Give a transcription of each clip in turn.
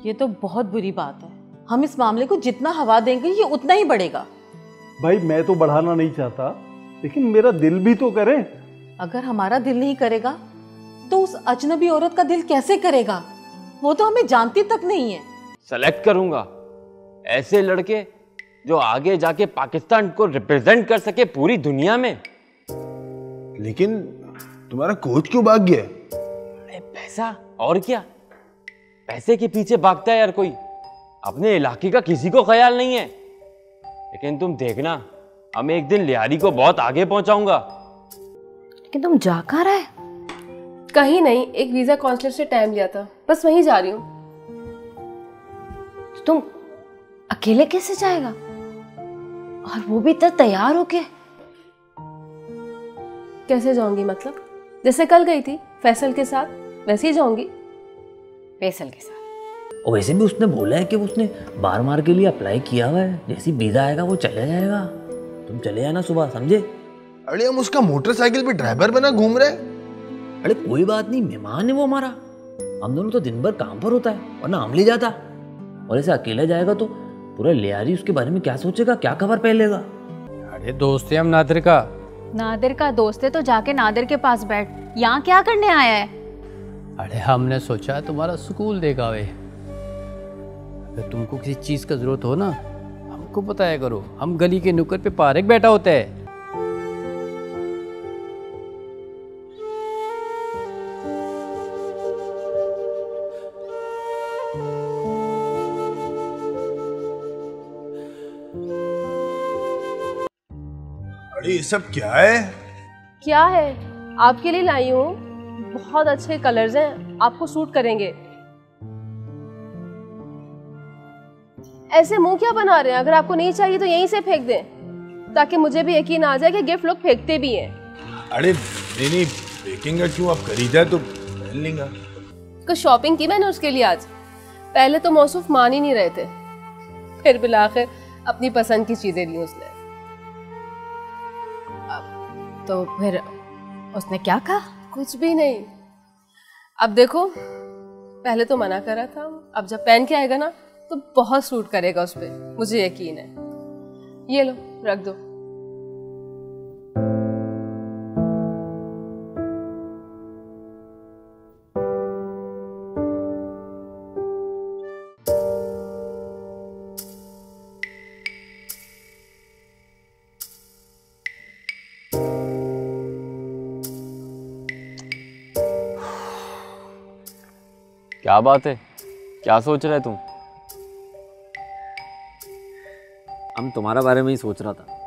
ये तो बहुत बुरी बात है। हम इस मामले को जितना हवा देंगे ये उतना ही बढ़ेगा। भाई मैं तो बढ़ाना नहीं चाहता, लेकिन मेरा दिल भी तो करे। अगर हमारा दिल नहीं करेगा तो उस अजनबी औरत का दिल कैसे करेगा? वो तो हमें जानती तक नहीं है। सेलेक्ट करूंगा ऐसे लड़के जो आगे जाके पाकिस्तान को रिप्रेजेंट कर सके पूरी दुनिया में। लेकिन तुम्हारा कोच क्यों भाग गया? अरे पैसा, और क्या? पैसे के पीछे भागता है यार कोई, अपने इलाके का किसी को ख्याल नहीं है। लेकिन तुम देखना, हम एक दिन लियारी को बहुत आगे पहुंचाऊंगा। लेकिन तुम जा कहाँ रहे? कहीं नहीं, एक वीजा काउंसलर से टाइम लिया था, बस वहीं जा रही हूँ। तुम अकेले कैसे जाएगा, और वो भी इतना तैयार होके? कैसे जाऊंगी मतलब? जैसे कल गई थी फैसल के साथ, वैसे ही जाऊंगी। फैसल के साथ? और वैसे भी उसने बोला है कि उसने बार मार के लिए अप्लाई किया हुआ है, जैसी वीजा आएगा वो चला जाएगा। तुम चले जाना सुबह, समझे? अरे हम उसका मोटरसाइकिल पे ड्राइवर बना घूम रहे। अरे कोई बात नहीं, मेहमान है वो हमारा। हम दोनों तो दिन भर काम पर होता है, वरना हम ले जाता। और ऐसे अकेला जाएगा तो पूरा लियारी उसके बारे में क्या सोचेगा, क्या खबर पहलेगा। अरे दोस्त है हम नादिर का। नादिर का दोस्त है तो जाके नादिर के पास बैठ। यहाँ क्या करने आया है? अरे हमने सोचा तुम्हारा स्कूल देखा वे। अगर तुमको किसी चीज का जरूरत हो ना, हमको बताया करो। हम गली के नुक्कड़ पे पार्क बैठा होता है। अरे ये सब क्या है? क्या है? आपके लिए लाई हूँ, बहुत अच्छे कलर्स हैं, आपको सूट करेंगे। ऐसे मुंह क्या बना रहे हैं? अगर आपको नहीं चाहिए तो यहीं से फेंक दें, ताकि मुझे भी यकीन आ जाए कि गिफ्ट लोग फेंकते भी हैं। अरे नहीं, फेंकेंगे क्यों? आप खरीदा है तो पहन लेंगे। कुछ शॉपिंग की मैंने उसके लिए आज। पहले तो मौसूफ मान ही नहीं रहे थे, फिर बिलाखिर अपनी पसंद की चीजें ली उसने। तो फिर उसने क्या कहा? कुछ भी नहीं। अब देखो, पहले तो मना कर रहा था, अब जब पहन के आएगा ना तो बहुत सूट करेगा उस पे, मुझे यकीन है। ये लो, रख दो। क्या बात है, क्या सोच रहे तुम? हम तुम्हारा बारे में ही सोच रहा था।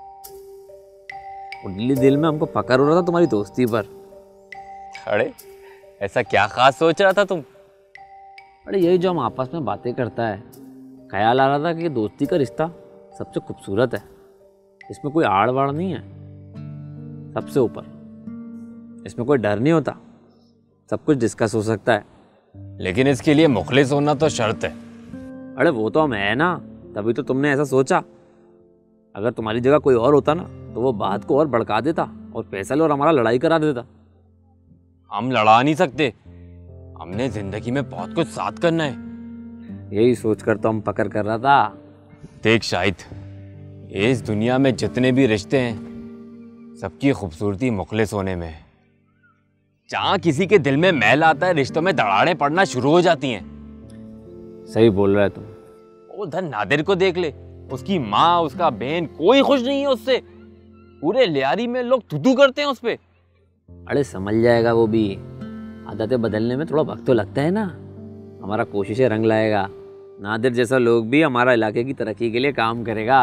और दिल में हमको फकर हो रहा था तुम्हारी दोस्ती पर। अरे ऐसा क्या खास सोच रहा था तुम? अरे यही जो हम आपस में बातें करता है, ख्याल आ रहा था कि दोस्ती का रिश्ता सबसे खूबसूरत है। इसमें कोई आड़ वाड़ नहीं है, सबसे ऊपर इसमें कोई डर नहीं होता, सब कुछ डिस्कस हो सकता है। लेकिन इसके लिए मुखलिस होना तो शर्त है। अरे वो तो हम है ना, तभी तो तुमने ऐसा सोचा। अगर तुम्हारी जगह कोई और होता ना तो वो बात को और भड़का देता और फैसल और हमारा लड़ाई करा देता। हम लड़ा नहीं सकते, हमने जिंदगी में बहुत कुछ साथ करना है। यही सोचकर तो हम पकड़ कर रहा था। देख शाहिद, इस दुनिया में जितने भी रिश्ते हैं सबकी खूबसूरती मुखलिस होने में है। जहाँ किसी के दिल में मैल आता है, रिश्तों में दरारें पड़ना शुरू हो जाती हैं। सही बोल रहा है तुम। उधर नादिर को देख ले, उसकी माँ, उसका बहन, कोई खुश नहीं है उससे। पूरे लियारी में लोग थुथू करते हैं उस पे। अरे समझ जाएगा वो भी, आदतें बदलने में थोड़ा वक्त तो लगता है ना। हमारा कोशिशें रंग लाएगा। नादिर जैसा लोग भी हमारा इलाके की तरक्की के लिए काम करेगा।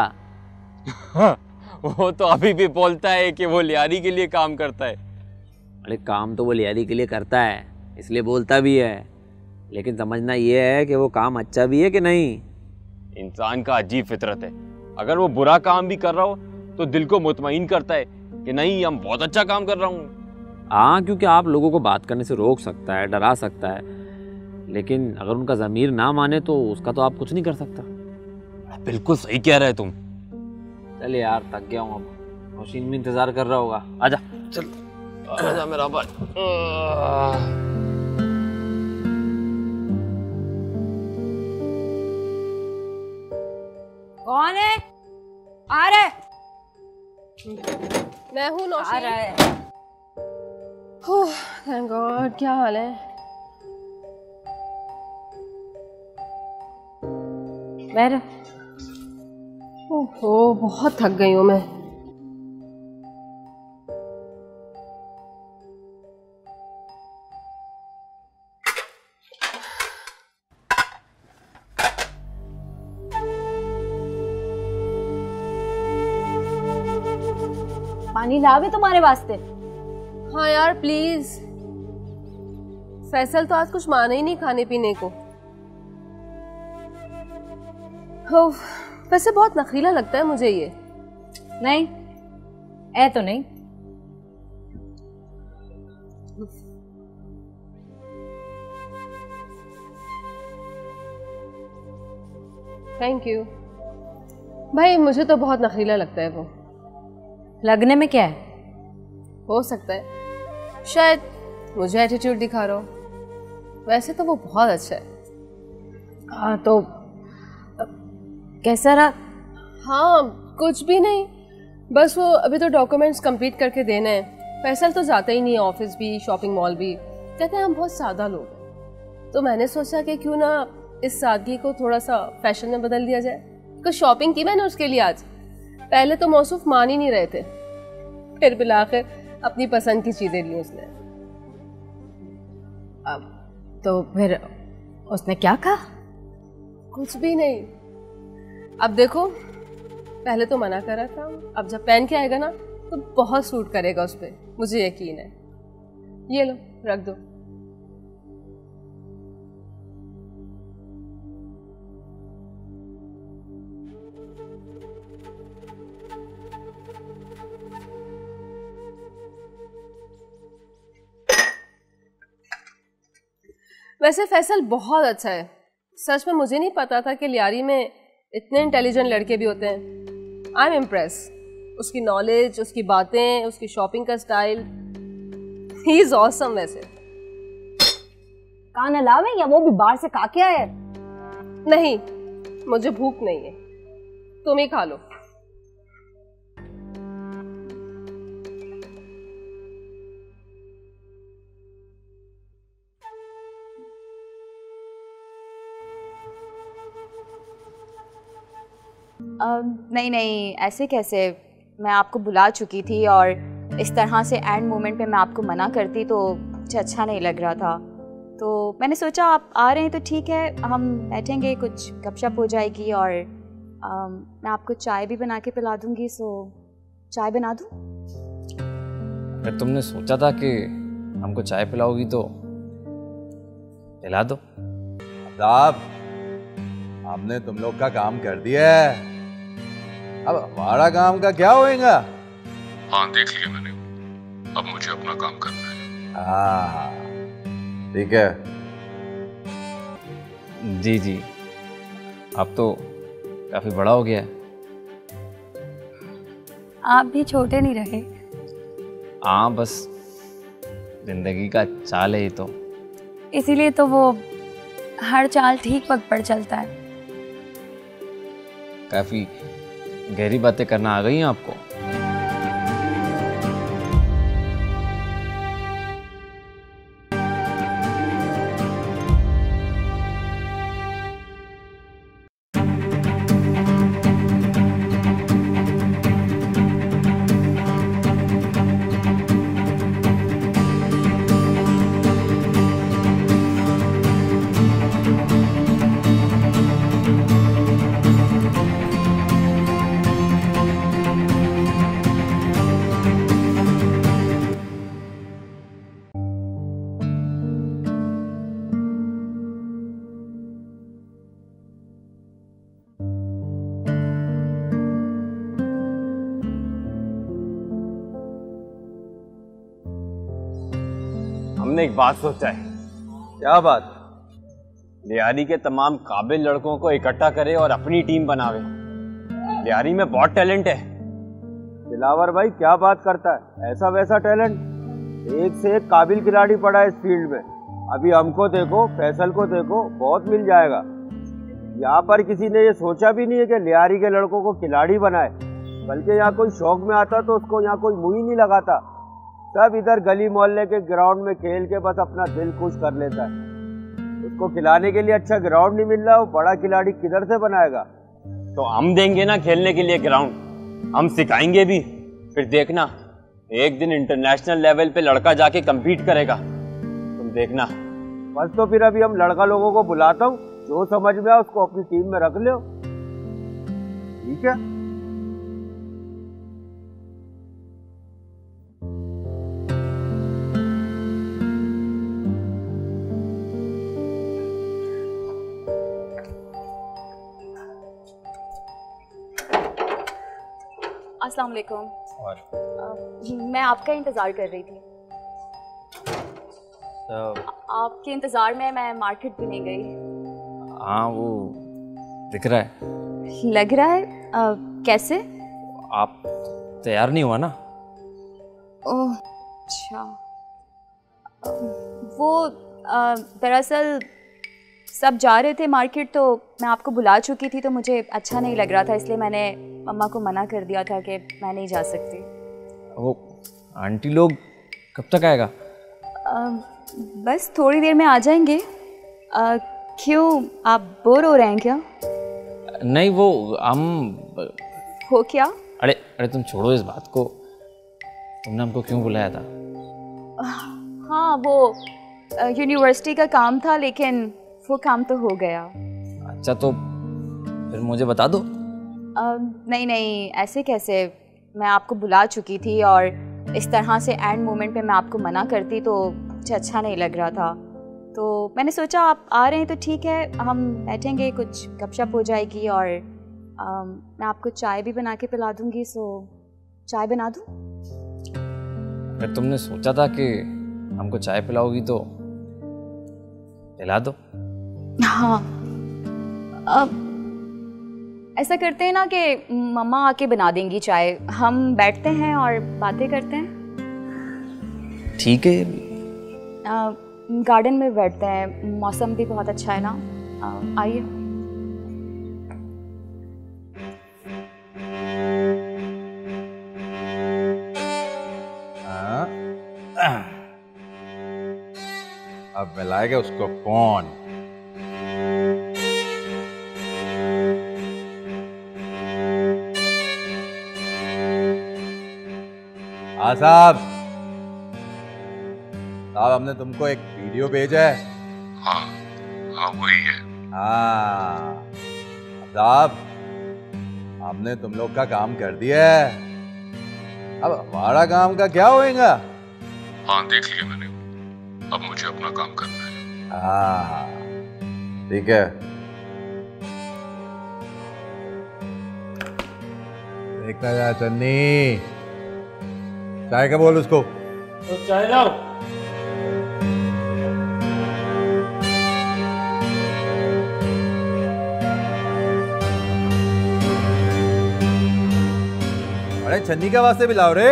वो तो अभी भी बोलता है कि वो लियारी के लिए काम करता है। अरे काम तो वो लियारी के लिए करता है, इसलिए बोलता भी है। लेकिन समझना ये है कि वो काम अच्छा भी है कि नहीं। इंसान का अजीब फितरत है, अगर वो बुरा काम भी कर रहा हो तो दिल को मुतमईन करता है कि नहीं, हम बहुत अच्छा काम कर रहा हूँ। हाँ, क्योंकि आप लोगों को बात करने से रोक सकता है, डरा सकता है, लेकिन अगर उनका ज़मीर ना माने तो उसका तो आप कुछ नहीं कर सकता। बिल्कुल सही कह रहे तुम। चल यार, थक गया हूँ अब। मशीन में इंतजार कर रहा होगा, आजा। चल आजा मेरा भाई। कौन है? आ रहा है। मैं हूँ नौशीन। आ रहा है। Thank God. क्या हाल है? बैठ। ओहो, बहुत थक गई हूँ मैं। पानी लावे तुम्हारे वास्ते? हाँ यार प्लीज। फैसल तो आज कुछ माना ही नहीं खाने पीने को। हो, वैसे बहुत नखरीला लगता है मुझे ये। नहीं, ऐ तो नहीं। थैंक यू भाई, मुझे तो बहुत नखरीला लगता है वो। लगने में क्या है? हो सकता है शायद मुझे एटीट्यूड दिखा रहा हो, वैसे तो वो बहुत अच्छा है। तो कैसा रहा? हाँ कुछ भी नहीं, बस वो अभी तो डॉक्यूमेंट्स कंप्लीट करके देने हैं। फैसल तो जाता ही नहीं है ऑफिस भी, शॉपिंग मॉल भी। कहते हैं हम बहुत सादा लोग हैं। तो मैंने सोचा कि क्यों ना इस सादगी को थोड़ा सा फैशन में बदल दिया जाए। कुछ शॉपिंग की मैंने उसके लिए आज। पहले तो मौसूफ मान ही नहीं रहे थे, फिर बिलाखिर अपनी पसंद की चीजें ली उसने। तो फिर उसने क्या कहा? कुछ भी नहीं। अब देखो, पहले तो मना करा था, अब जब पहन के आएगा ना तो बहुत सूट करेगा उस पर, मुझे यकीन है। ये लो रख दो। वैसे फैसल बहुत अच्छा है। सच में मुझे नहीं पता था कि लियारी में इतने इंटेलिजेंट लड़के भी होते हैं। I am impress. उसकी नॉलेज, उसकी बातें, उसकी शॉपिंग का स्टाइल, ही इज ऑसम। वैसे कान अलावे या वो भी बाहर से खा के आया है? नहीं, मुझे भूख नहीं है, तुम ही खा लो। नहीं नहीं, ऐसे कैसे? मैं आपको बुला चुकी थी और इस तरह से एंड मोमेंट पे मैं आपको मना करती तो मुझे अच्छा नहीं लग रहा था। तो मैंने सोचा आप आ रहे हैं तो ठीक है, हम बैठेंगे, कुछ गपशप हो जाएगी और मैं आपको चाय भी बना के पिला दूँगी। सो चाय बना दूँ? अगर तुमने सोचा था कि हमको चाय पिलाओगी तो पिला दो। साहब, आपने तुम लोग का काम कर दिया है, अब हमारा काम का क्या होएगा? हाँ देख लिया मैंने, अब मुझे अपना काम करना है। हाँ ठीक है। जी जी, अब तो काफी बड़ा हो गया है। आप भी छोटे नहीं रहे। हाँ, बस जिंदगी का चाल है ये तो। इसीलिए तो वो हर चाल ठीक वक्त पर चलता है। काफी गहरी बातें करना आ गई हैं आपको। हमने एक बात सोचा है। क्या बात? लियारी के तमाम काबिल लड़कों को इकट्ठा करे और अपनी टीम बनावे। लियारी में बहुत टैलेंट है। दिलावर भाई क्या बात करता है, ऐसा वैसा टैलेंट? एक से एक काबिल खिलाड़ी पड़ा है इस फील्ड में। अभी हमको देखो, फैसल को देखो, बहुत मिल जाएगा। यहाँ पर किसी ने ये सोचा भी नहीं है कि लियारी के लड़कों को खिलाड़ी बनाए, बल्कि यहाँ कोई शौक में आता तो उसको यहाँ कोई मुंह ही नहीं लगाता। सब इधर गली मोहल्ले के ग्राउंड में खेल के बस अपना दिल खुश कर लेता है। उसको खिलाने के लिए अच्छा ग्राउंड नहीं मिल रहा, वो बड़ा खिलाड़ी किधर से बनाएगा? तो हम देंगे ना खेलने के लिए ग्राउंड, हम सिखाएंगे भी। फिर देखना एक दिन इंटरनेशनल लेवल पे लड़का जाके compete करेगा, तुम देखना। बस तो फिर अभी हम लड़का लोगों को बुलाता हूँ, जो समझ में आए उसको अपनी टीम में रख लो, ठीक है? अस्सलाम वालेकुम। मैं आपका इंतज़ार कर रही थी। आपके इंतज़ार में मैं मार्केट भी नहीं गई। हाँ, वो दिख रहा है। लग रहा है? कैसे? आप तैयार नहीं हुआ ना? ओह अच्छा। वो दरअसल सब जा रहे थे मार्केट, तो मैं आपको बुला चुकी थी, तो मुझे अच्छा नहीं लग रहा था, इसलिए मैंने मम्मा को मना कर दिया था कि मैं नहीं जा सकती। वो आंटी लोग कब तक आएगा? बस थोड़ी देर में आ जाएंगे। क्यों, आप बोर हो रहे हैं क्या? नहीं, वो हम हो क्या? अरे तुम छोड़ो इस बात को। तुमने हमको क्यों बुलाया था? हाँ, वो यूनिवर्सिटी का काम था, लेकिन वो काम तो हो गया। अच्छा, तो फिर मुझे बता दो। नहीं, ऐसे कैसे? मैं आपको बुला चुकी थी और इस तरह से एंड मोमेंट पे मैं आपको मना करती तो मुझे अच्छा नहीं लग रहा था। तो मैंने सोचा आप आ रहे हैं तो ठीक है, हम बैठेंगे, कुछ गपशप हो जाएगी, और मैं आपको चाय भी बना के पिला दूँगी। सो चाय बना दूँ? अगर तुमने सोचा था कि हमको चाय पिलाओगी तो पिला दो। हाँ, अब ऐसा करते हैं ना कि मम्मा आके बना देंगी चाय, हम बैठते हैं और बातें करते हैं। ठीक है। गार्डन में बैठते हैं, मौसम भी बहुत अच्छा है ना। आइए। अब मिलाएगा उसको कौन? हाँ साहब, हमने तुमको एक वीडियो भेजा है। हाँ वही है। हाँ साहब, हमने तुम लोग का काम कर दिया है, अब हमारा काम का क्या होएगा? हाँ देख लिया मैंने, अब मुझे अपना काम करना है। हाँ ठीक है। देखता जा चन्नी, चाय का बोल उसको। तो चाय लाओ। अरे चन्नी के वास्ते भी लाओ रे।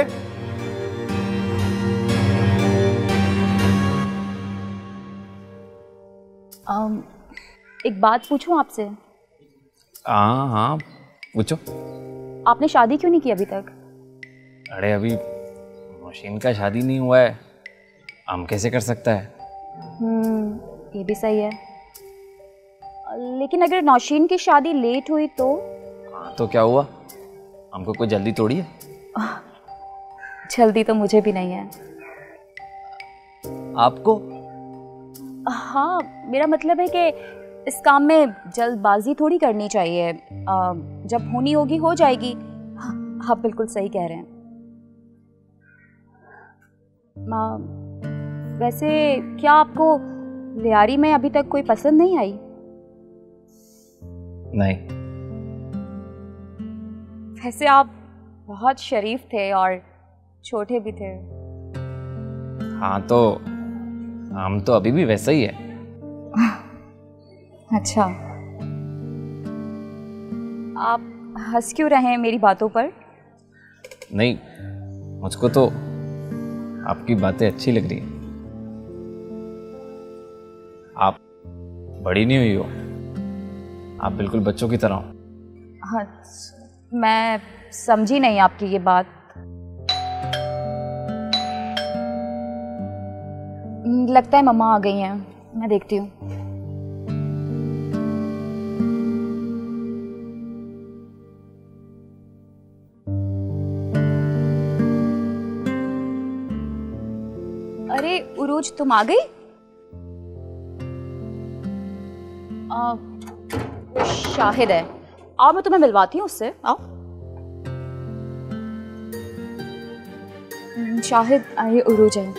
एक बात पूछूं आपसे? हाँ पूछो। आपने शादी क्यों नहीं की अभी तक? अरे अभी मशीन का शादी नहीं हुआ है, हम कैसे कर सकता है? ये भी सही है, लेकिन अगर नौशीन की शादी लेट हुई तो? तो क्या हुआ, हमको कोई जल्दी थोड़ी है। जल्दी तो मुझे भी नहीं है। आपको? हाँ, मेरा मतलब है कि इस काम में जल्दबाजी थोड़ी करनी चाहिए, जब होनी होगी हो जाएगी। आप बिल्कुल सही कह रहे हैं। वैसे क्या आपको लियारी में अभी तक कोई पसंद नहीं आई? नहीं। वैसे आप बहुत शरीफ थे और छोटे भी थे। हाँ तो हम तो अभी भी वैसा ही है। अच्छा, आप हंस क्यों रहे हैं मेरी बातों पर? नहीं, मुझको तो आपकी बातें अच्छी लग रही है। आप बड़ी नहीं हुई हो, आप बिल्कुल बच्चों की तरह हो। हाँ, मैं समझी नहीं आपकी ये बात। लगता है मम्मा आ गई हैं, मैं देखती हूँ। अरे उरूज, तुम आ गई? शाहिद है, आओ मैं तुम्हें मिलवाती हूँ उससे, आओ। शाहिद, ये उरूज है।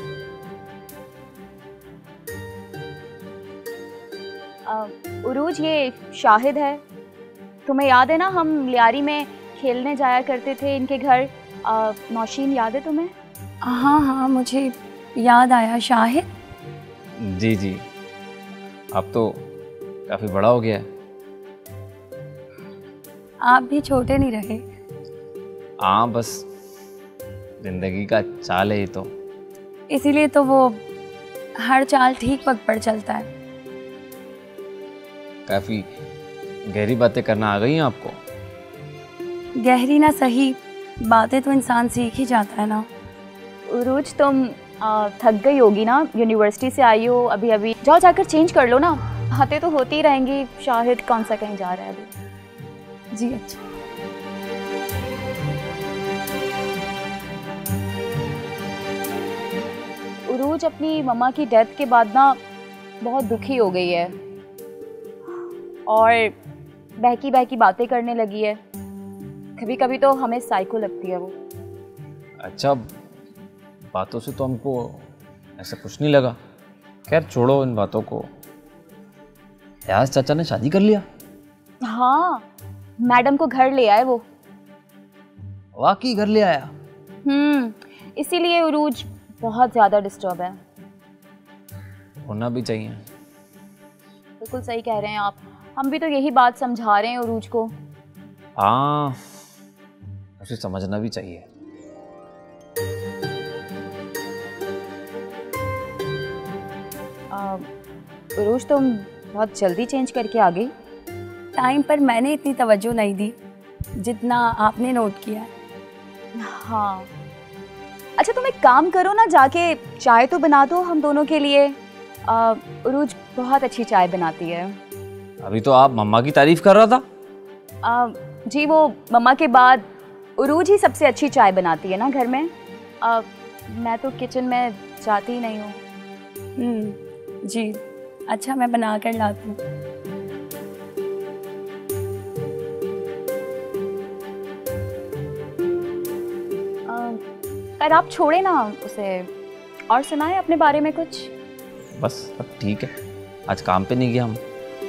उरूज, ये शाहिद है। तुम्हें याद है ना, हम लियारी में खेलने जाया करते थे इनके घर। नौशीन, याद है तुम्हें? हाँ हाँ, मुझे याद आया। शाहिद? जी जी, अब तो काफ़ी बड़ा हो गया है। आप भी छोटे नहीं रहे। हाँ, बस जिंदगी का चाल है ये तो। इसीलिए तो वो हर चाल ठीक वक्त पर चलता है। काफ़ी गहरी बातें करना आ गई हैं आपको। गहरी ना सही, बातें तो इंसान सीख ही जाता है ना। उरूज, तुम थक गई होगी ना, यूनिवर्सिटी से आई हो अभी अभी। जाओ जाकर चेंज कर लो ना, बातें तो होती रहेंगी। शाहिद कौन सा कहीं जा रहा है अभी? जी अच्छा। उरूज अपनी मम्मा की डेथ के बाद ना बहुत दुखी हो गई है और बहकी बहकी बातें करने लगी है। कभी कभी तो हमें साइको लगती है वो। अच्छा, बातों से तो हमको ऐसा कुछ नहीं लगा। खैर छोड़ो इन बातों को। यार, चाचा ने शादी कर लिया? हाँ, मैडम को घर ले आए वो। वाकई घर ले आया? इसीलिए उरूज बहुत ज्यादा डिस्टर्ब है। होना भी चाहिए। बिल्कुल सही कह रहे हैं आप। हम भी तो यही बात समझा रहे हैं उरूज को। हाँ, उसे समझना भी चाहिए। उरूज, तुम बहुत जल्दी चेंज करके आ गई। टाइम पर मैंने इतनी तवज्जो नहीं दी जितना आपने नोट किया है। हाँ, अच्छा तुम एक काम करो ना, जाके चाय तो बना दो हम दोनों के लिए। उरूज बहुत अच्छी चाय बनाती है। अभी तो आप मम्मा की तारीफ कर रहा था। जी, वो मम्मा के बाद उरूज ही सबसे अच्छी चाय बनाती है ना घर में। मैं तो किचन में जाती ही नहीं हूँ। जी अच्छा, मैं बना कर लाती हूँ। पर आप छोड़े ना उसे, और सुनाए अपने बारे में कुछ। बस अब ठीक है, आज काम पे नहीं गया हम।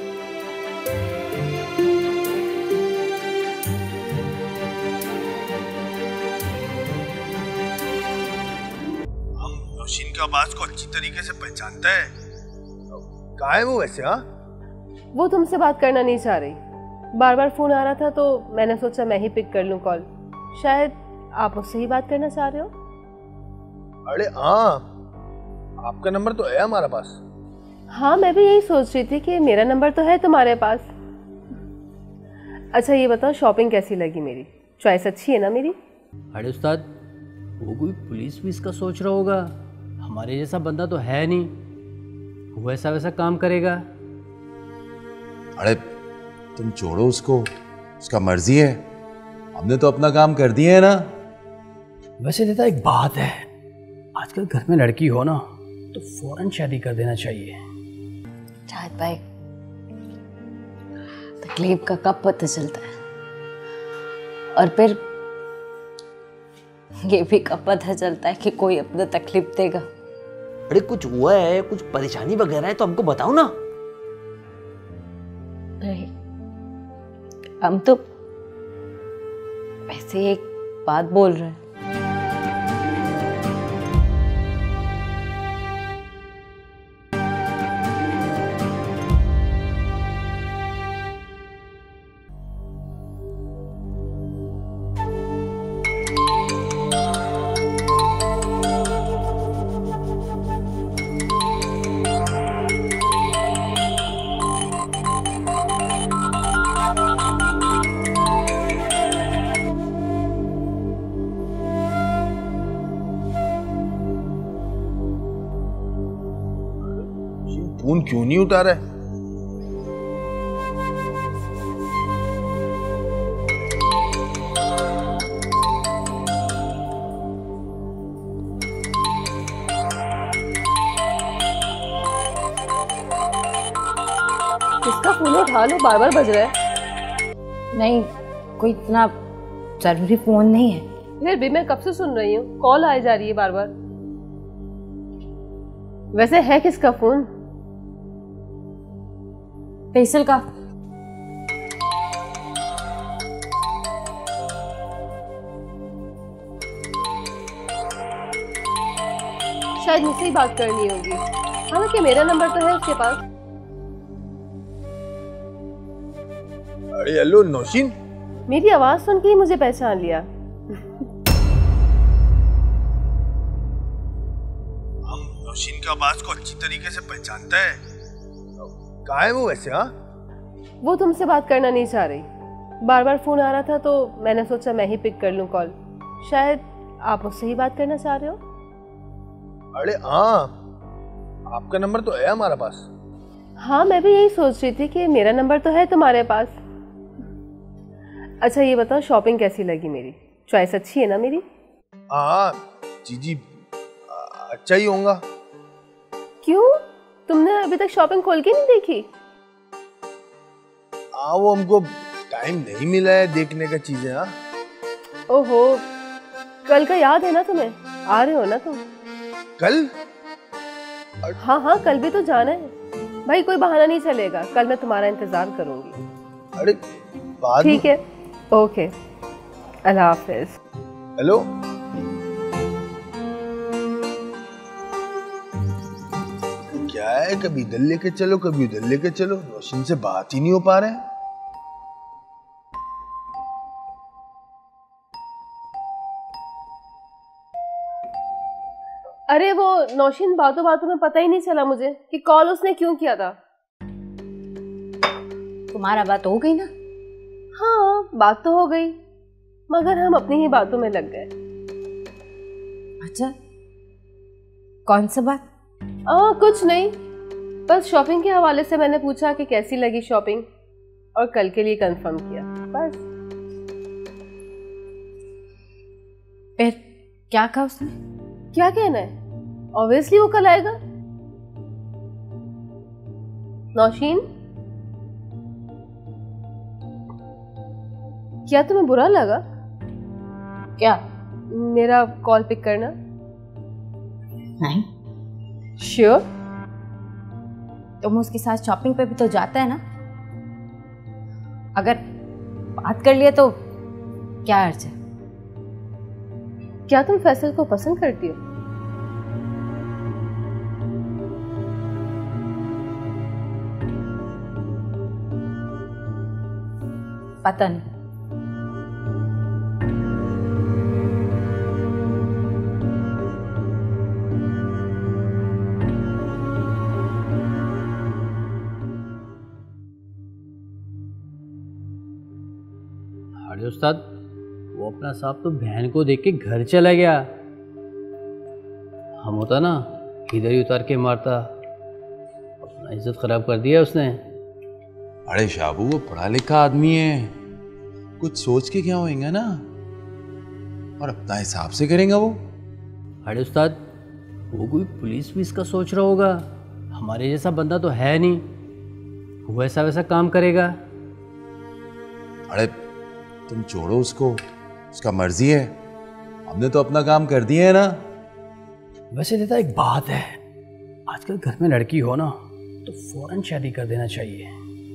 नौशीन की आवाज को अच्छी तरीके से पहचानता है। कहाँ है वो वैसे? हाँ, वो तुमसे बात करना नहीं चाह रही। बार बार फोन आ रहा था तो मैंने सोचा मैं ही पिक कर लूं कॉल। शायद आप उससे ही बात करना चाह रहे हो। अरे हाँ, आपका नंबर तो है हमारे पास। हाँ, मैं भी यही सोच रही थी कि मेरा नंबर तो है तुम्हारे पास। अच्छा ये बताओ, शॉपिंग कैसी लगी मेरी? चॉइस अच्छी है ना मेरी? अरे उस्ताद, वो कोई पुलिस भी इसका सोच रहा होगा। हमारे जैसा बंदा तो है नहीं, वो ऐसा वैसा काम करेगा। अरे तुम छोड़ो उसको, उसका मर्जी है। हमने तो अपना काम कर दिया है ना। वैसे देता एक बात है, आजकल घर में लड़की हो ना तो फौरन शादी कर देना चाहिए। शाहिद भाई, तकलीफ का कब पता चलता है, और फिर ये भी कब पता चलता है कि कोई अपना तकलीफ देगा। अरे कुछ हुआ है, कुछ परेशानी वगैरह है तो हमको बताओ ना। नहीं, हम तो वैसे एक बात बोल रहे हैं। फोन क्यों नहीं उठा रहा है? किसका फोन उठा लो, बार बार बज रहा है। नहीं, कोई इतना जरूरी फोन नहीं है। फिर भी मैं कब से सुन रही हूँ, कॉल आई जा रही है बार बार। वैसे है किसका फोन? फैसल का। शायद मुझसे ही बात करनी होगी, हालांकि मेरा नंबर तो है उसके पास। अरे हेलो नौशीन, मेरी आवाज सुन के ही मुझे पहचान लिया। हम नौशीन की आवाज को अच्छी तरीके से पहचानता है। कहाँ है वो वैसे? हाँ, वो तुमसे बात करना नहीं चाह रही, बार बार फोन आ रहा था तो मैंने सोचा मैं ही पिक कर लूं कॉल। शायद आप मुझसे ही बात करना चाह रहे हो। अरे हाँ, आपका नंबर तो है हमारे पास। हाँ, मैं भी यही सोच रही थी कि मेरा नंबर तो है तुम्हारे पास। अच्छा ये बताओ, शॉपिंग कैसी लगी मेरी? चॉइस अच्छी है ना मेरी? हाँ जी अच्छा ही होगा। क्यों, तुमने अभी तक शॉपिंग खोल के नहीं देखी? हाँ, वो हमको टाइम नहीं मिला है देखने का चीजें। हाँ, ओहो, कल का याद है ना तुम्हें? आ रहे हो ना तुम? कल? हाँ हाँ, कल भी तो जाना है भाई, कोई बहाना नहीं चलेगा। कल मैं तुम्हारा इंतजार करूंगी। अरे बाद ठीक है, ओके, अल्लाह हाफिज। हेलो, क्या है, कभी इधर लेके चलो कभी उधर लेके चलो, नौशीन से बात ही नहीं हो पा रहे हैं। अरे वो नौशीन, बातों बातों में पता ही नहीं चला मुझे कि कॉल उसने क्यों किया था। तुम्हारा बात हो गई ना? हाँ, बात तो हो गई, मगर हम अपनी ही बातों में लग गए। अच्छा, कौन सा बात? कुछ नहीं, बस शॉपिंग के हवाले से मैंने पूछा कि कैसी लगी शॉपिंग, और कल के लिए कंफर्म किया, बस। फिर क्या कहा उसने? क्या कहना है, ऑब्वियसली वो कल आएगा। नौशीन, क्या तुम्हें बुरा लगा? क्या? मेरा कॉल पिक करना? नहीं। श्योर? तुम उसके साथ शॉपिंग पे भी तो जाता है ना? अगर बात कर लिया तो क्या अर्ज है? क्या तुम फैसल को पसंद करती हो? पता नहीं। अरे उस्ताद, वो अपना साहब तो बहन को देख के घर चला गया। हम होता ना, इधर ही उतार के मारता। अपना इज्जत खराब कर दिया उसने। अरे शाबू, वो पढ़ा लिखा आदमी है, कुछ सोच के क्या होएगा ना, और अपना हिसाब से करेगा वो। अरे उस्ताद, वो कोई पुलिस भी इसका सोच रहा होगा। हमारे जैसा बंदा तो है नहीं, वो ऐसा वैसा काम करेगा। अरे तुम छोड़ो उसको, उसका मर्जी है, हमने तो अपना काम कर दिया है ना। वैसे देता एक बात है, आजकल घर में लड़की हो ना तो फौरन शादी कर देना चाहिए।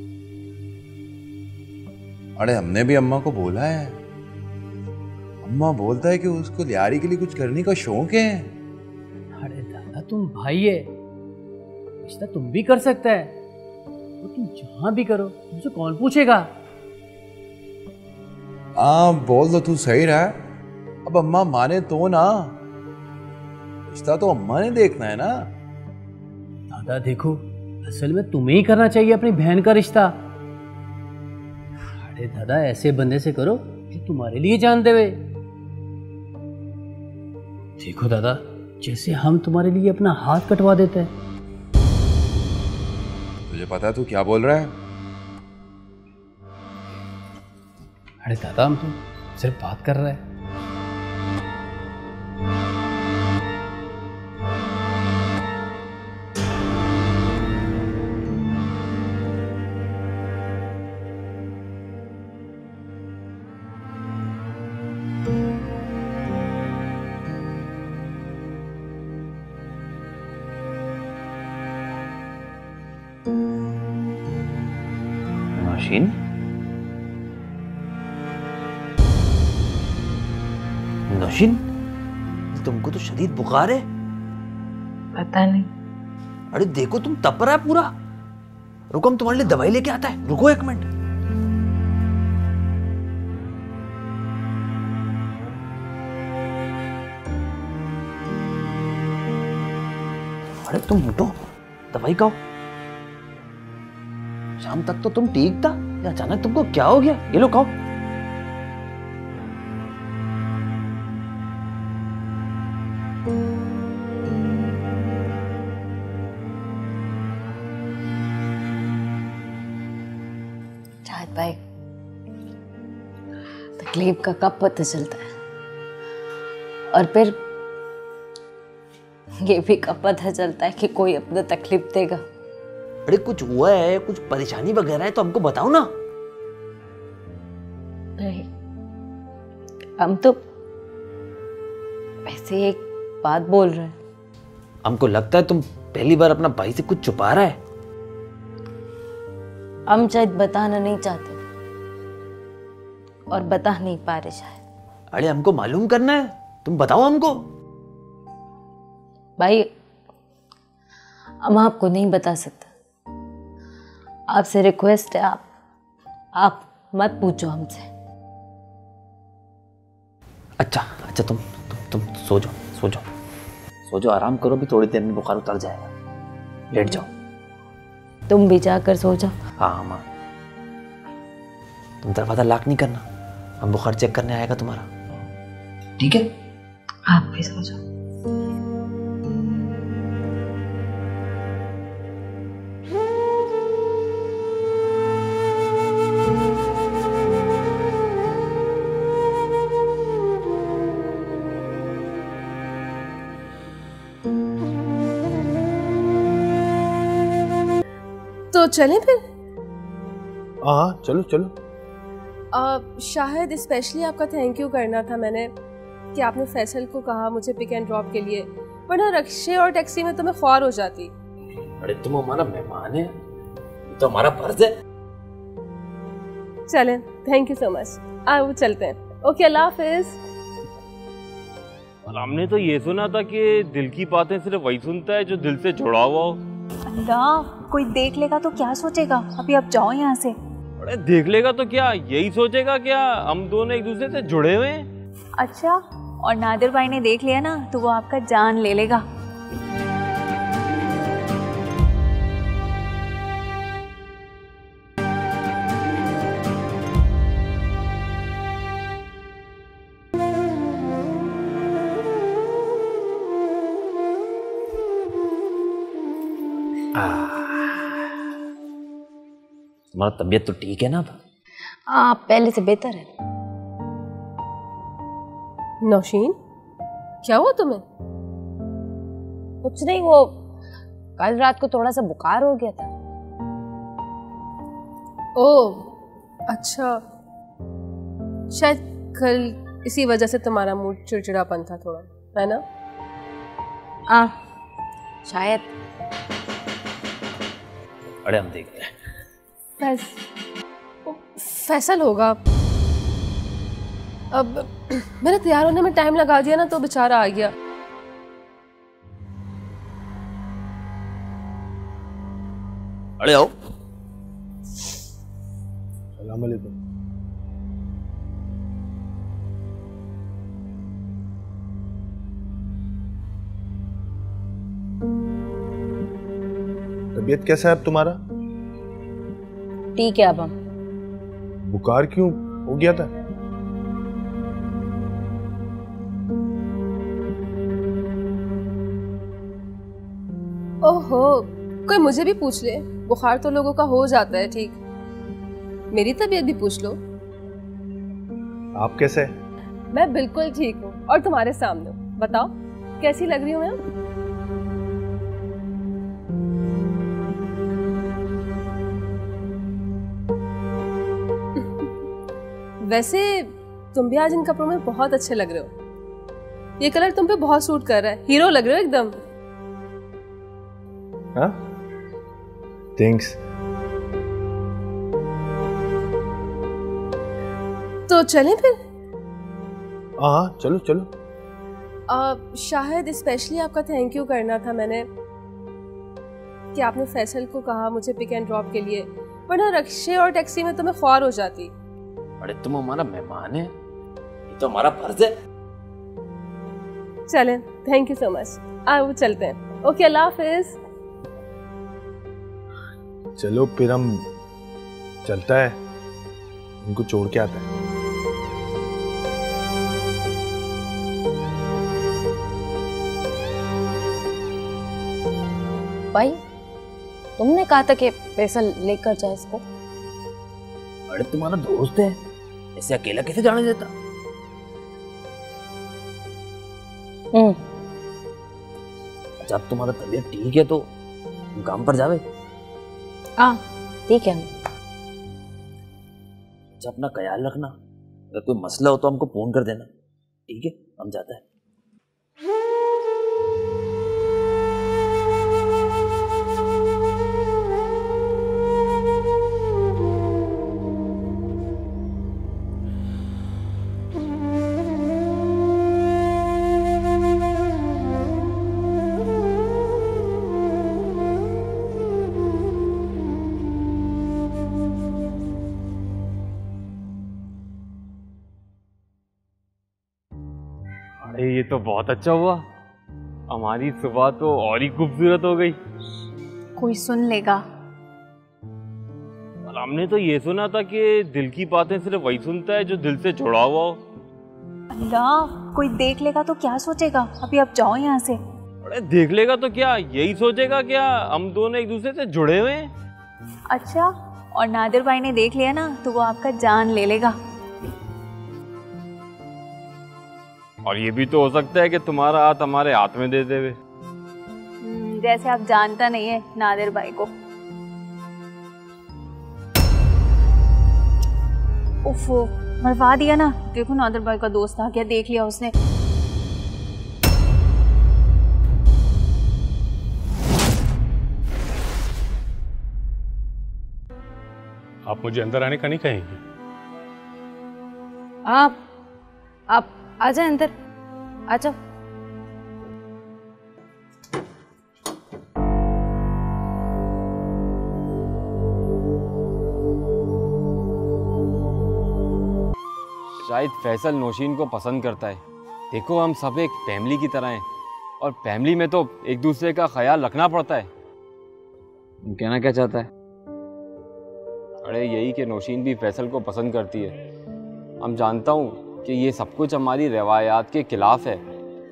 अरे हमने भी अम्मा को बोला है, अम्मा बोलता है कि उसको लियारी के लिए कुछ करने का शौक है। अरे दादा, तुम भाई है, रिश्ता तुम भी कर सकता है, तो तुम जहां भी करो, मुझे कौन पूछेगा? हाँ बोल दो, तू सही रहा है। अब अम्मा माने तो ना, रिश्ता तो अम्मा ने देखना है ना। दादा देखो, असल में तुम्हें ही करना चाहिए अपनी बहन का रिश्ता। अरे दादा, ऐसे बंदे से करो जो तुम्हारे लिए जान देवे। देखो दादा, जैसे हम तुम्हारे लिए अपना हाथ कटवा देते हैं, मुझे पता है तू क्या बोल रहा है। अरे दादा हम तो सिर्फ बात कर रहे हैं। नौशीन, नौशीन, तुमको तो शदीद बुखार है। पता नहीं। अरे देखो तुम तप रहा है पूरा। रुको हम तुम्हारे लिए दवाई लेके आता है, रुको 1 मिनट। अरे तुम उठो, दवाई खाओ। शाम तक तो तुम ठीक था, या अचानक तुमको क्या हो गया? ये लो खाओ। शाहिद भाई, तकलीफ का कब पता चलता है, और फिर ये भी कब पता चलता है कि कोई अपना तकलीफ देगा। अरे कुछ हुआ है, कुछ परेशानी वगैरह है तो हमको बताओ ना। नहीं, हम तो वैसे एक बात बोल रहे हैं। हमको लगता है तुम पहली बार अपना भाई से कुछ छुपा रहा है। हम शायद बताना नहीं चाहते और बता नहीं पा रहे शायद। अरे हमको मालूम करना है, तुम बताओ हमको। भाई हम आपको नहीं बता सकते, आपसे रिक्वेस्ट है, आप मत पूछो हमसे। अच्छा अच्छा, तुम सो जाओ, सो जाओ, सो जाओ, आराम करो, भी थोड़ी देर में बुखार उतर जाएगा। लेट जाओ। तुम भी जाकर सो जाओ। हाँ माँ, तुम दरवाजा लॉक नहीं करना, हम बुखार चेक करने आएगा तुम्हारा, ठीक है? आप भी सो जाओ। तो चलें फिर? हाँ चलो चलो। शायद स्पेशली आपका थैंक यू करना था मैंने, कि आपने फैसल को कहा मुझे पिक एंड ड्रॉप के लिए, वरना रिक्शे और टैक्सी में तो मैं ख्वार हो जाती। अरे तुम हमारा मेहमान है, तो हमारा फर्ज है। चलें, थैंक यू सो मच। वो चलते हैं। ओके, अल्लाह हाफिज। हमने तो ये सुना था कि दिल की बातें सिर्फ वही सुनता है जो दिल से जुड़ा हुआ हो। अल्लाह, कोई देख लेगा तो क्या सोचेगा? अभी आप जाओ यहाँ से। अरे देख लेगा तो क्या, यही सोचेगा क्या हम दोनों एक दूसरे से जुड़े हुए हैं। अच्छा, और नादिर भाई ने देख लिया ना तो वो आपका जान ले लेगा। तुम्हारा तबीयत तो ठीक है ना? पहले से बेहतर है। नौशीन, क्या हुआ तुम्हें? कुछ नहीं, वो कल रात को थोड़ा सा बुखार हो गया था। ओह अच्छा, शायद कल इसी वजह से तुम्हारा मूड चिड़चिड़ापन था थोड़ा, है ना? शायद। अरे हम देखते हैं। फैसल होगा। अब मैंने तैयार होने में टाइम लगा दिया ना तो बेचारा आ गया। अरे आओ। सलाम अलैकुम। तबीयत कैसा है अब तुम्हारा? ठीक है। अब हम बुखार क्यों हो गया था? ओहो, कोई मुझे भी पूछ ले, बुखार तो लोगों का हो जाता है ठीक, मेरी तबीयत भी पूछ लो। आप कैसे? मैं बिल्कुल ठीक हूँ और तुम्हारे सामने हूँ। बताओ कैसी लग रही हूँ मैं? वैसे तुम भी आज इन कपड़ों में बहुत अच्छे लग रहे हो। ये कलर तुम पे बहुत सूट कर रहा है, हीरो लग रहे हो एकदम। हाँ? थैंक्स। तो चलें फिर? हाँ चलो चलो। शायद स्पेशली आपका थैंक यू करना था मैंने कि आपने फैसल को कहा मुझे पिक एंड ड्रॉप के लिए, वरना रिक्शे और टैक्सी में तो मैं ख्वार हो जाती। अरे तुम हमारा मेहमान है, ये तो हमारा फर्ज है। चलें, थैंक यू सो मच। वो चलते हैं। ओके, अल्लाह हाफिज। चलो फिर हम चलता है, उनको छोड़ के आता है। भाई तुमने कहा था कि पैसा लेकर जाए इसको। अरे तुम्हारा दोस्त है, ऐसे अकेला कैसे जाने देता? अच्छा अब तुम्हारा तबीयत ठीक है तो तुम काम पर जावे। हाँ ठीक है। अच्छा अपना ख्याल रखना, अगर कोई मसला हो तो हमको फोन कर देना, ठीक है? हम जाते हैं। अरे ये तो बहुत अच्छा हुआ, हमारी सुबह तो और ही खूबसूरत हो गई। कोई सुन लेगा। और हमने तो ये सुना था कि दिल की बातें सिर्फ वही सुनता है जो दिल से जुड़ा हुआ हो। अल्लाह, कोई देख लेगा तो क्या सोचेगा? अभी आप जाओ यहाँ से। अरे देख लेगा तो क्या, यही सोचेगा क्या हम दोनों एक दूसरे से जुड़े हुए हैं। अच्छा, और नादिर भाई ने देख लिया ना तो वो आपका जान ले लेगा। और ये भी तो हो सकता है कि तुम्हारा हाथ हमारे हाथ में दे देवे। जैसे आप जानता नहीं है नादिर भाई को। उफ, मरवा दिया ना। देखो नादिर भाई का दोस्त आ गया, देख लिया उसने। आप मुझे अंदर आने का नहीं कहेंगे? आप आ जाए अंदर, आ जाओ। शायद फैसल नौशीन को पसंद करता है। देखो हम सब एक फैमिली की तरह हैं और फैमिली में तो एक दूसरे का ख्याल रखना पड़ता है। तुम कहना क्या चाहता है? अरे यही कि नौशीन भी फैसल को पसंद करती है। हम जानता हूँ कि ये सब कुछ हमारी रवायात के खिलाफ है।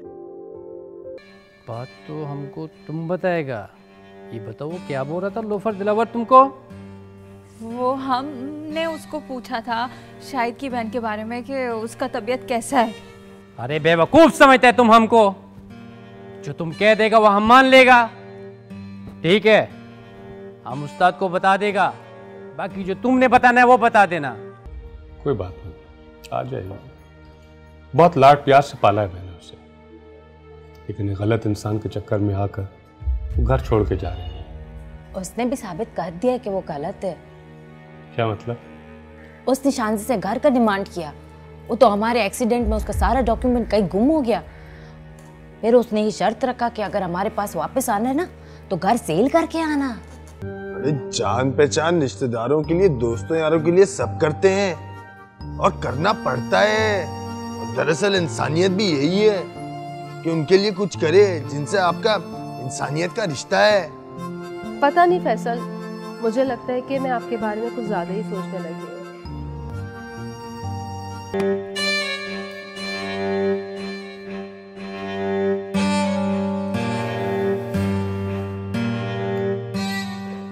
बात तो हमको तुम बताएगा। ये बताओ वो क्या बोल रहा था लोफर दिलावर तुमको? वो हमने उसको पूछा था शाहिद की बहन के बारे में कि उसका तबीयत कैसा है। अरे बेवकूफ समझता है तुम हमको। जो तुम कह देगा वो हम मान लेगा, ठीक है? हम उस्ताद को बता देगा, बाकी जो तुमने बताना है वो बता देना। कोई बात नहीं, आ जाएगा। बहुत लाड प्यार से पाला है मैंने उसे, लेकिन गलत इंसान के चक्कर में आकर वो घर छोड़ के जा रहे हैं। उसने भी साबित कर दिया कि वो गलत है। क्या मतलब? उसने शांति से घर का डिमांड किया। वो तो हमारे एक्सीडेंट में उसका सारा डॉक्यूमेंट कहीं गुम हो गया। फिर उसने ही शर्त रखा कि अगर हमारे पास वापस आना है ना तो घर सेल करके आना। अरे जान पहचान रिश्तेदारों के लिए, दोस्तों यारों के लिए सब करते हैं और करना पड़ता है। और दरअसल इंसानियत भी यही है कि उनके लिए कुछ करे जिनसे आपका इंसानियत का रिश्ता है। पता नहीं फैसल, मुझे लगता है कि मैं आपके बारे में कुछ ज्यादा ही सोचने लगी हूँ।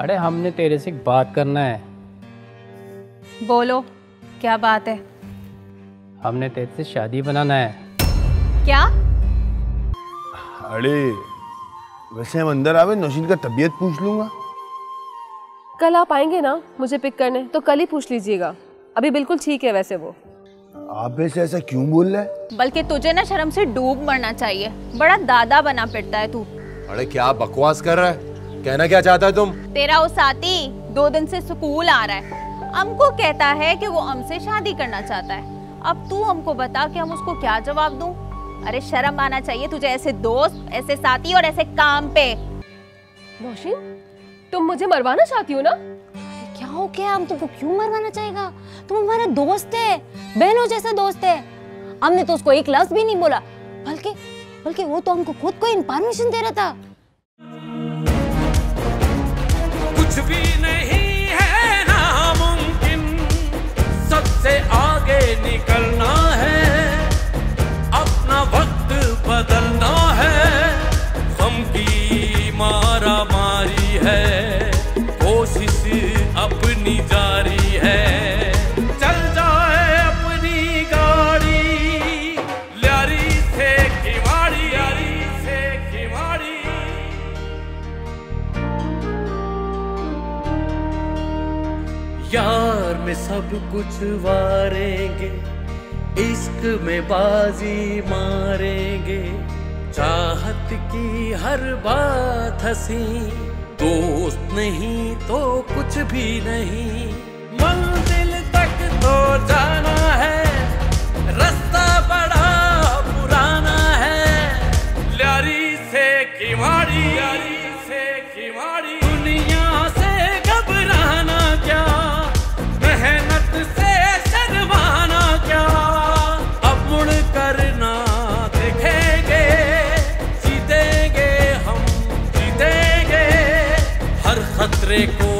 अरे हमने तेरे से एक बात करना है। बोलो, क्या बात है? हमने तेरे से शादी बनाना है। क्या? अरे वैसे हम अंदर आवे, नौशीन का तबीयत पूछ लूंगा। कल आप आएंगे ना मुझे पिक करने, तो कल ही पूछ लीजिएगा। अभी बिल्कुल ठीक है वैसे वो। आप वैसे ऐसा क्यों बोल रहे हैं? बल्कि तुझे ना शर्म से डूब मरना चाहिए। बड़ा दादा बना फिरता है तू। अरे क्या बकवास कर रहा है? कहना क्या चाहता है तुम? तेरा वो साथी 2 दिन से स्कूल आ रहा है, हमको कहता है कि वो हमसे शादी करना चाहता है। अब तू हमको बता कि हम उसको क्या जवाब दूं? अरे शर्म आना चाहिए तुझे, ऐसे दोस्त, ऐसे साथी और ऐसे काम पे। नौशीन, तुम मुझे मरवाना चाहती हो ना? क्या हो गया? हम तुमको क्यों मरवाना चाहेगा? तुम हमारा दोस्त है, बहनों जैसा दोस्त है। हमने तो उसको एक लफ्ज भी नहीं बोला, बल्कि वो तो हमको खुद को इन्फॉर्मेशन दे रहा था। कुछ भी नहीं है नामुमकिन, सबसे आगे निकलना है, अपना वक्त बदलना है, गम की मारा मारी है, कोशिश अपनी जारी है, चल जाए अपनी गाड़ी, ल्यारी से खिवाड़ी, यारी से खिवाड़ी। यार में सब कुछ वारेंगे, इश्क में बाजी मारेंगे, चाहत की हर बात हंसी, दोस्त नहीं तो कुछ भी नहीं, मंजिल तक तो जाना है, रास्ता बड़ा पुराना है, ल्यारी से खिवाड़ी, यारी से खिवाड़ी। दुनिया से घबराना क्या, मेहनत से शर्माना क्या, अब मुड़ कर ना देखेंगे, जीतेंगे हम जीतेंगे, हर खतरे को